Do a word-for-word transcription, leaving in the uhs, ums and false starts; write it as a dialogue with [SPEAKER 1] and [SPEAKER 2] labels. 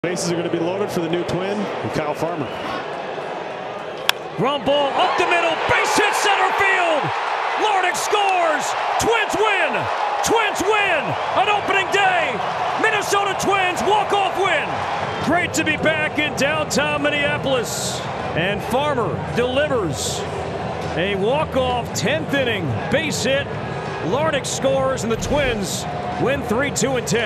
[SPEAKER 1] Bases are going to be loaded for the new twin, and Kyle Farmer.
[SPEAKER 2] Ground ball up the middle, base hit center field. Larnach scores. Twins win. Twins win on opening day. Minnesota Twins walk-off win. Great to be back in downtown Minneapolis. And Farmer delivers a walk-off tenth inning base hit. Larnach scores, and the Twins win three two and ten.